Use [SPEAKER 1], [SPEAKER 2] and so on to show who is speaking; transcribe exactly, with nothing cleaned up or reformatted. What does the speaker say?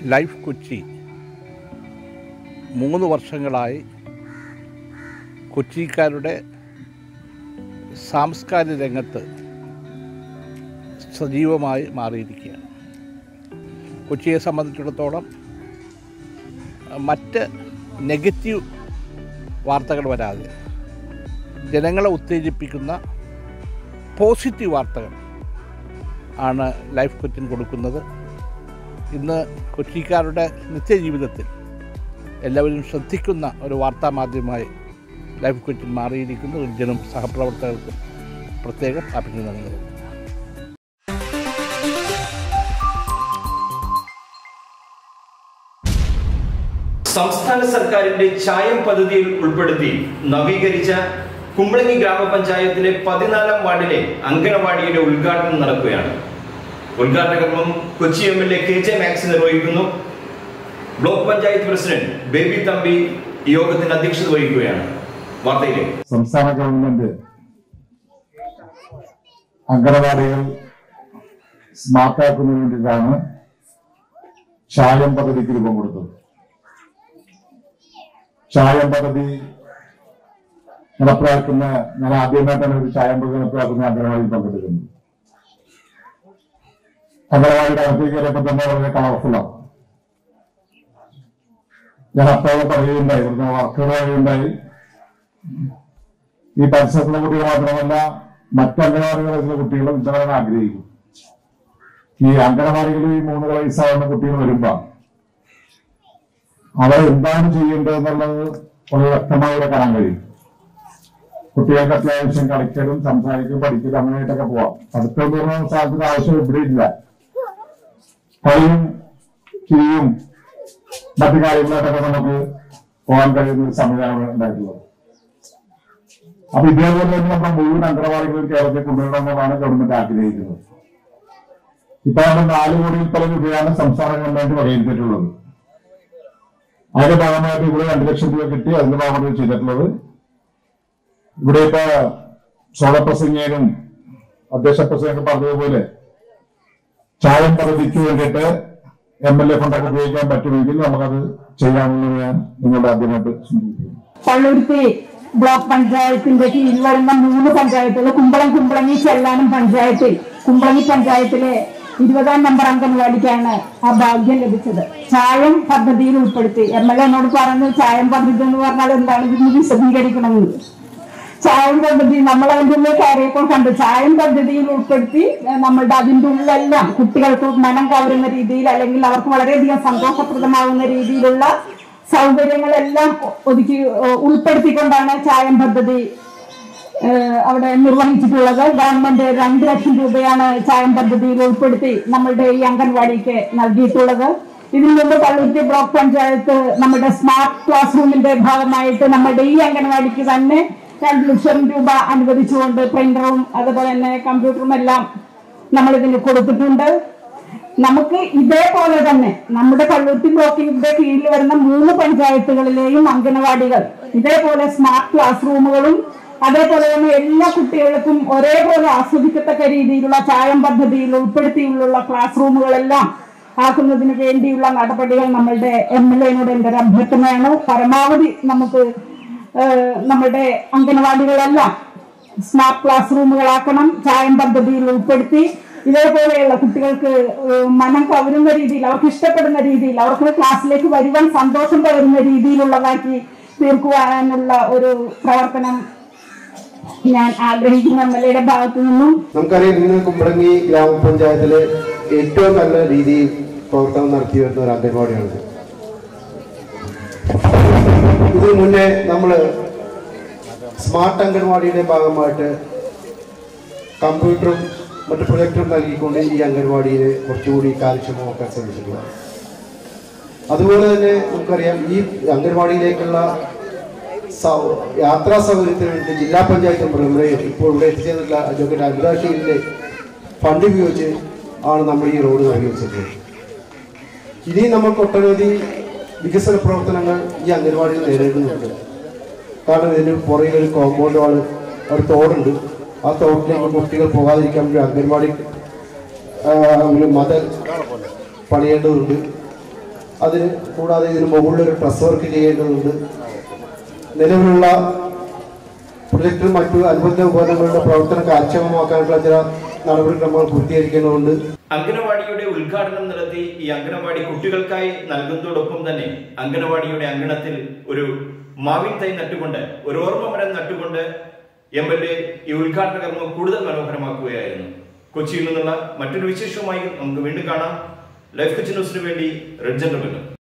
[SPEAKER 1] Life Kochi മൂന്ന് വർഷങ്ങളായി കൊച്ചിക്കാരുടെ സാംസ്കാരിക രംഗത്ത് സജീവമായി മാറിയിരിക്കുകയാണ്. കൊച്ചിയെ സംബന്ധിച്ചിടത്തോളം മറ്റ് നെഗറ്റീവ് വാർത്തകൾ വരാതെ ജനങ്ങളെ ഉത്തേജിപ്പിക്കുന്ന പോസിറ്റീവ് വാർത്തകൾ ആണ് ലൈഫ് കൊച്ചിൻ കൊടുക്കുന്നത്. ഇന്ന് കൊച്ചിക്കാരുടെ നിത്യജീവിതത്തിൽ എല്ലാവരും ശ്രദ്ധിക്കുന്ന ഒരു വാർത്താ മാധ്യമമായി ലൈഫ് കൊച്ചിൻ മാറിയിരിക്കുന്നു. ജനം സഹപ്രവർത്തകർക്ക് പ്രത്യേകം അഭിനന്ദനങ്ങൾ.
[SPEAKER 2] സംസ്ഥാന സർക്കാരിന്റെ ചായം പദ്ധതിയിൽ ഉൾപ്പെടുത്തി നവീകരിച്ച കുമ്പളങ്ങി ഗ്രാമപഞ്ചായത്തിലെ പതിനാലാം വാർഡിലെ അങ്കണവാടിയുടെ ഉദ്ഘാടനം നടക്കുകയാണ്. ഉദ്ഘാടന കർമ്മം Kochi M L A K J Max നിർവഹിക്കുന്നു. ബ്ലോക്ക് പഞ്ചായത്ത് പ്രസിഡന്റ് ബേബി തമ്പി യോഗത്തിന് അധ്യക്ഷത വഹിക്കുകയാണ്. വാർത്തയിലെ
[SPEAKER 3] സംസ്ഥാന ഗവൺമെന്റ് അങ്കണവാടികൾ സ്മാർട്ടാക്കുന്നതിന് വേണ്ടിയിട്ടാണ് ചായം പദ്ധതിക്ക് രൂപം കൊടുത്തത്. ചായം പദ്ധതി നടപ്പിലാക്കുന്ന ഞാൻ ആദ്യമായിട്ടാണ് ഒരു ചായം പദ്ധതി നടപ്പിലാക്കുന്ന അങ്കണവാടിയിൽ പങ്കെടുക്കുന്നത്. അങ്കണവാടിയുടെ അകത്തേക്ക് കയറിയപ്പോൾ തന്നെ വളരെ കളർഫുള്ളാണ്. ഞാൻ അപ്പോഴും പറയുകയുണ്ടായി, ഇവിടുന്ന് വർക്കുകൾ പറയുകയുണ്ടായി, ഈ പരിസരത്തുള്ള കുട്ടികൾ മാത്രമല്ല മറ്റ് അങ്കണവാടികളിലുള്ള കുട്ടികളും ഇത്തവണ ആഗ്രഹിക്കും. ഈ അങ്കണവാടികളിൽ ഈ മൂന്ന് വയസ്സാവുന്ന കുട്ടികൾ വരുമ്പോ അവർ എന്താണ് ചെയ്യേണ്ടതെന്നുള്ളത് വളരെ വ്യക്തമായി കാണാൻ കഴിയും. കുട്ടികൾക്ക് അത്യാവശ്യം കളിക്കലും സംസാരിക്കലും പഠിക്കലും അങ്ങനെയായിട്ടൊക്കെ പോവാം. പഠിത്തം തോന്നുന്ന സാധനത്തിന് ആവശ്യം ഇവിടെ ഇല്ല. കളിയും ചിരിയും മറ്റു കാര്യങ്ങളായിട്ടൊക്കെ നമുക്ക് പോകാൻ കഴിയുന്ന ഒരു സംവിധാനമാണ് ഉണ്ടായിട്ടുള്ളത്. അപ്പൊ ഇതേപോലെ തന്നെ നമ്മുടെ മുഴുവൻ അങ്കണവാടികളും കേരളത്തിൽ കൊണ്ടുവരണം എന്നതാണ് ഗവൺമെന്റ് ആഗ്രഹിക്കുന്നത്. ഇപ്പൊ നമ്മൾ നാല് കോടിയിൽ പല രൂപയാണ് സംസ്ഥാന ഗവൺമെന്റ് വകയിരുത്തിയിട്ടുള്ളത്. അതിന്റെ ഭാഗമായിട്ട് ഇവിടെ രണ്ടു ലക്ഷം രൂപ കിട്ടി. അതിന്റെ ഭാഗമായിട്ട് ചെയ്തിട്ടുള്ളത് ഇവിടെ ഇപ്പൊ സോള പ്രസംഗിയനും അധ്യക്ഷ പ്രസംഗം പറഞ്ഞതുപോലെ ചായം പദ്ധതിക്ക് വേണ്ടിയിട്ട് എം എൽ എ ഫണ്ടൊക്കെ ഉപയോഗിക്കാൻ പറ്റുമെങ്കിൽ നമുക്കത് ചെയ്യാമെന്ന് ഞാൻ നിങ്ങളുടെ ആദ്യമായിട്ട് ചിന്തിക്കുന്നു.
[SPEAKER 4] പള്ളുരുത്തി ബ്ലോക്ക് പഞ്ചായത്തിന്റെ കീഴിൽ വരുന്ന മൂന്ന് പഞ്ചായത്തുകൾ കുമ്പളം കുമ്പളങ്ങി ചെല്ലാനം പഞ്ചായത്തിൽ കുമ്പളങ്ങി പഞ്ചായത്തിലെ ഇരുപതാം നമ്പർ അംഗൻവാടിക്കാണ് ആ ഭാഗ്യം ലഭിച്ചത്. ചായം പദ്ധതിയിൽ ഉൾപ്പെടുത്തി എം എൽ എന്നോട് പറഞ്ഞു ചായം പദ്ധതി എന്ന് പറഞ്ഞാൽ എന്താണ് ഇതിന് വിശദീകരിക്കണമെന്ന്. ചായം പദ്ധതി നമ്മൾ അതിൻ്റെ ഉള്ളിൽ കയറിയപ്പോൾ കണ്ടു. ചായം പദ്ധതിയിൽ ഉൾപ്പെടുത്തി നമ്മളുടെ അതിൻ്റെ ഉള്ളിലെല്ലാം കുട്ടികൾക്ക് മനം കവരുന്ന രീതിയിൽ അല്ലെങ്കിൽ അവർക്ക് വളരെയധികം സന്തോഷപ്രദമാകുന്ന രീതിയിലുള്ള സൗകര്യങ്ങളെല്ലാം ഒതുക്കി ഉൾപ്പെടുത്തിക്കൊണ്ടാണ് ചായം പദ്ധതി അവിടെ നിർവഹിച്ചിട്ടുള്ളത്. ഗവൺമെന്റ് രണ്ട് ലക്ഷം രൂപയാണ് ചായം പദ്ധതിയിൽ ഉൾപ്പെടുത്തി നമ്മളുടെ ഈ അംഗൻവാടിക്ക് നൽകിയിട്ടുള്ളത്. ഇതിനു മുമ്പ് പള്ളുരുത്തി ബ്ലോക്ക് പഞ്ചായത്ത് നമ്മുടെ സ്മാർട്ട് ക്ലാസ് റൂമിന്റെ ഭാഗമായിട്ട് നമ്മുടെ ഈ അംഗൻവാടിക്ക് തന്നെ രണ്ട് ലക്ഷം രൂപ അനുവദിച്ചുകൊണ്ട് പ്രിന്ററും അതുപോലെ തന്നെ കമ്പ്യൂട്ടറും എല്ലാം നമ്മൾ ഇതിന് കൊടുത്തിട്ടുണ്ട്. നമുക്ക് ഇതേപോലെ തന്നെ നമ്മുടെ പള്ളുരുത്തി ബ്ലോക്കിന്റെ കീഴിൽ വരുന്ന മൂന്ന് പഞ്ചായത്തുകളിലെയും അംഗനവാടികൾ ഇതേപോലെ സ്മാർട്ട് ക്ലാസ് റൂമുകളും അതേപോലെ തന്നെ എല്ലാ കുട്ടികൾക്കും ഒരേപോലെ ആസ്വദിക്കത്തക്ക രീതിയിലുള്ള ചായം പദ്ധതിയിൽ ഉൾപ്പെടുത്തിയുള്ള ക്ലാസ് റൂമുകളെല്ലാം ആക്കുന്നതിന് വേണ്ടിയുള്ള നടപടികൾ നമ്മളുടെ എം എൽ എനോട് എൻ്റെ ഒരു അഭ്യർത്ഥനയാണ്. പരമാവധി നമുക്ക് നമ്മുടെ അംഗനവാടികളെല്ലാം സ്മാർട്ട് ക്ലാസ് റൂമുകളാക്കണം. ചായം പദ്ധതിയിൽ ഉൾപ്പെടുത്തി ഇതേപോലെയുള്ള കുട്ടികൾക്ക് മനം കവരുന്ന രീതിയിൽ അവർക്ക് ഇഷ്ടപ്പെടുന്ന രീതിയിൽ അവർക്ക് ക്ലാസ്സിലേക്ക് വരുവാൻ സന്തോഷം പകരുന്ന രീതിയിലുള്ളതാക്കി തീർക്കുവാനുള്ള ഒരു പ്രവർത്തനം ഞാൻ ആഗ്രഹിക്കുന്ന എം എൽ എയുടെ ഭാഗത്തു നിന്നും.
[SPEAKER 5] നമുക്കറിയാം, ഇന്ന് കുമ്പളങ്ങി ഗ്രാമപഞ്ചായത്തിലെ ഏറ്റവും നല്ല രീതിയിൽ പ്രവർത്തനം നടത്തി വരുന്ന ഒരു അംഗൻവാടിയാണ്. ഇതിനു മുന്നേ നമ്മൾ സ്മാർട്ട് അംഗൻവാടിയുടെ ഭാഗമായിട്ട് കമ്പ്യൂട്ടറും മറ്റു പ്രൊജക്ടറും നൽകിക്കൊണ്ട് ഈ അംഗൻവാടിയെ കുറച്ചുകൂടി കാര്യക്ഷമമാക്കാൻ ശ്രമിച്ചിട്ടുള്ള. അതുപോലെ തന്നെ നമുക്കറിയാം, ഈ അംഗൻവാടിയിലേക്കുള്ള യാത്രാ സൗകര്യത്തിന് വേണ്ടി ജില്ലാ പഞ്ചായത്ത് നമ്മുടെ ഇപ്പോൾ ഇവിടെ എത്തിച്ചേർന്നിട്ടുള്ള അഡ്വക്കേറ്റ് അനിതാഷീലിന്റെ ഫണ്ട് ഉപയോഗിച്ച് ആണ് നമ്മൾ ഈ റോഡ് നിർമ്മിച്ചിട്ടുള്ളത്. ഇനി നമുക്ക് ഒട്ടനവധി വികസന പ്രവർത്തനങ്ങൾ ഈ അംഗൻവാടിയിൽ നേരിടുന്നുണ്ട്. കാരണം ഇതിന് പുറകിൽ ഒരു കോമ്പൗണ്ട് വാള്, ഒരു തോടുണ്ട്. ആ തോട്ടിലേക്ക് കുട്ടികൾ പോകാതിരിക്കാൻ വേണ്ടി അംഗൻവാടി ഒരു മത പണിയേണ്ടതുണ്ട്. അതിന് കൂടാതെ ഇതിന് മുകളിലൊരു പ്രസ് വർക്ക് ചെയ്യേണ്ടതുണ്ട്. നിലവിലുള്ള പ്രൊജക്ടും മറ്റു അനുബന്ധ ഉപകരണങ്ങളുടെ പ്രവർത്തനം കാര്യക്ഷമമാക്കാനുള്ള ചില നടപടിക്രമങ്ങൾ പൂർത്തീകരിക്കേണ്ടതുണ്ട്.
[SPEAKER 2] അംഗനവാടിയുടെ ഉദ്ഘാടനം നടത്തി ഈ അംഗനവാടി കുട്ടികൾക്കായി നൽകുന്നതോടൊപ്പം തന്നെ അംഗനവാടിയുടെ അങ്കണത്തിൽ ഒരു മാവിൻ തൈ നട്ടുകൊണ്ട് ഒരു ഓർമ്മ മരം നട്ടുകൊണ്ട് എം എൽ എ ഈ ഉദ്ഘാടന കർമ്മം കൂടുതൽ മനോഹരമാക്കുകയായിരുന്നു. കൊച്ചിയിൽ നിന്നുള്ള മറ്റൊരു വിശേഷവുമായി നമുക്ക് വീണ്ടും കാണാം. ലൈഫ് കൊച്ചി ന്യൂസിന് വേണ്ടി റെഡ് ജനറൽ.